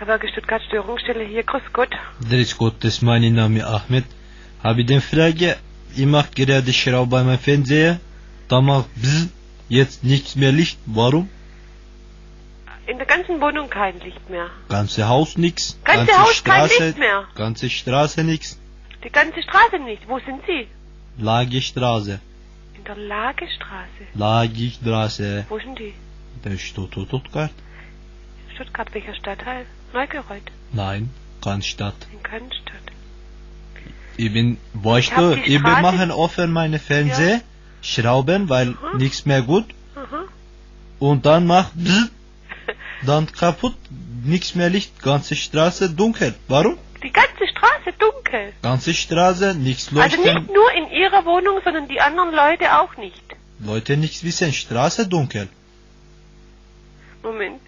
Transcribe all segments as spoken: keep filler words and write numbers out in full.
Gewerke Stuttgart Störungsstelle hier, grüß Gott. Grüß Gott, das ist mein Name Ahmed. Habe ich eine Frage? Ich mache gerade Schraube bei meinem Fernseher. Da macht bzz, jetzt nichts mehr Licht. Warum? In der ganzen Wohnung kein Licht mehr. Ganze Haus nix. Ganze, ganze Haus Straße, kein Licht mehr. Ganze Straße nix. Die ganze Straße nicht. Wo sind Sie? Lagerstraße. In der Lagestraße. Lagerstraße. Wo sind die? Das ist Stuttgart. Stuttgart, welcher Stadtteil? Neugereuth. Nein, Cannstatt. In Cannstatt. Ich bin, weißt Ich du, hab die ich Straße- mache offen meine Fernseher, Ja. schrauben, weil Mhm. nichts mehr gut. Mhm. Und dann macht bzz, dann kaputt, nichts mehr Licht, ganze Straße dunkel. Warum? Die ganze Straße dunkel. Ganze Straße, nichts Also leuchten. nicht nur in Ihrer Wohnung, sondern die anderen Leute auch nicht. Leute nichts wissen, Straße dunkel. Moment.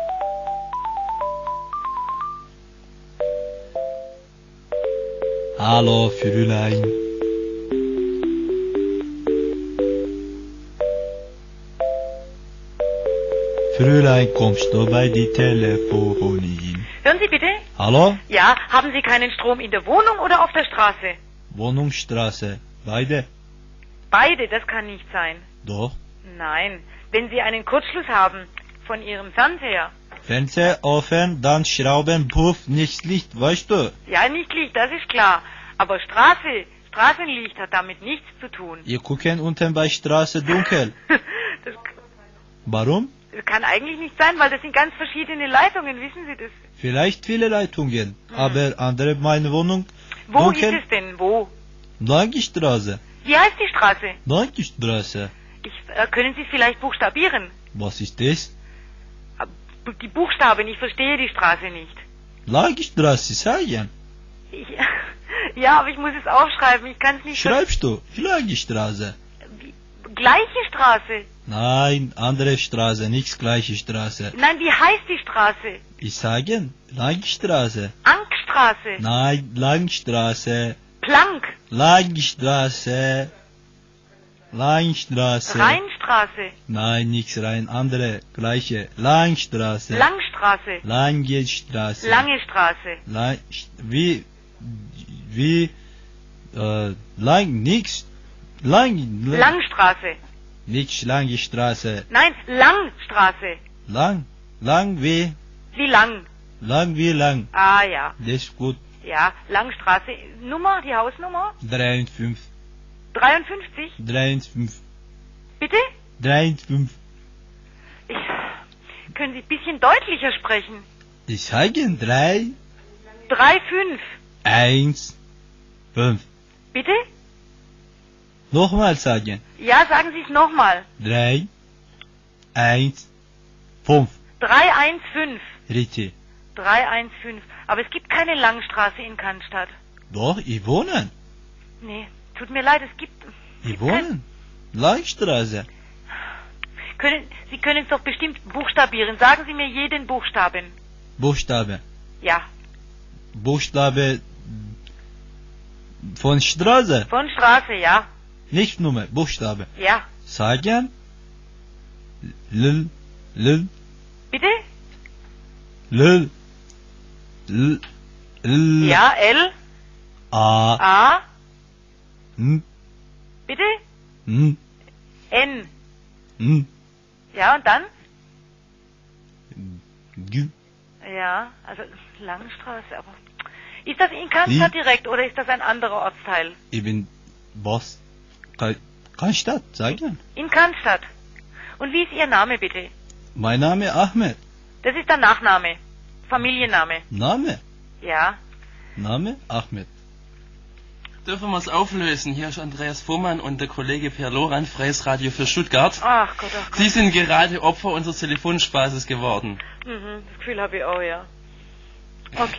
Hallo, Fräulein. Fräulein, kommst du bei die Telefonin? Hören Sie bitte? Hallo? Ja, haben Sie keinen Strom in der Wohnung oder auf der Straße? Wohnungsstraße. Beide? Beide, das kann nicht sein. Doch. Nein, wenn Sie einen Kurzschluss haben von Ihrem Fernseher. Fernseher offen, dann Schrauben, puff, nichts Licht, weißt du? Ja, nicht Licht, das ist klar. Aber Straße, Straßenlicht hat damit nichts zu tun. Ihr gucken unten bei Straße dunkel. Das, Warum? das kann eigentlich nicht sein, weil das sind ganz verschiedene Leitungen, wissen Sie das? Vielleicht viele Leitungen, aber andere meine Wohnung Wo dunkel. ist es denn? Wo? Langstraße. Wie heißt die Straße? Langstraße. Ich, äh, können Sie es vielleicht buchstabieren? Was ist das? Äh, Die Buchstaben, ich verstehe die Straße nicht. Langstraße, sagen. Ich, ja, aber ich muss es aufschreiben, ich kann es nicht... Schreibst du? Langstraße. Wie, gleiche Straße? Nein, andere Straße, nicht gleiche Straße. Nein, wie heißt die Straße? Ich sage, Langstraße. Ankstraße? Nein, Langstraße. Plank? Langstraße. Langstraße. Rheinstraße? Nein, nichts rein, andere, gleiche. Langstraße. Langstraße? Lange Straße. Lange Straße? Lang, wie, wie, äh, lang, nix. Lang, lang. Langstraße? Nicht lange Straße. Nein, Langstraße. Lang, lang wie, Wie lang? lang wie lang. Ah ja, Das ist gut. ja, Langstraße. Nummer, die Hausnummer? dreiundfünfzig. dreiundfünfzig? dreiundfünfzig. Bitte? dreiundfünfzig. Ich, können Sie ein bisschen deutlicher sprechen? Ich sage drei, drei fünf. eins, fünf. Bitte? Nochmal sagen. Ja, sagen Sie es nochmal. drei, eins, fünf. drei eins fünf. Richtig. drei eins fünf. Aber es gibt keine Langstraße in Cannstatt. Doch, ich wohne. Nee, tut mir leid, es gibt... Ich wohne. Langstraße. Können, Sie können es doch bestimmt buchstabieren. Sagen Sie mir jeden Buchstaben. Buchstabe. Ja, Buchstabe von Straße. von Straße, ja. Nicht Nummer, Buchstabe. Ja. Sagen. L, L, Bitte? L, L, L, Ja, L, A, A, N, bitte? N, N. N, Ja, und dann? G. Ja, also Langstraße, aber... Ist das in Cannstatt direkt oder ist das ein anderer Ortsteil? Ich bin was? Ke- Cannstatt, sagen. In Cannstatt. Und wie ist Ihr Name bitte? Mein Name Ahmed. Das ist der Nachname. Familienname. Name? Ja. Name Ahmed. Dürfen wir es auflösen? Hier ist Andreas Fuhrmann und der Kollege Per Loran, Freies Radio für Stuttgart. Ach Gott, ach Gott. Sie sind gerade Opfer unseres Telefonspaßes geworden. Mhm, das Gefühl habe ich auch, ja. Okay.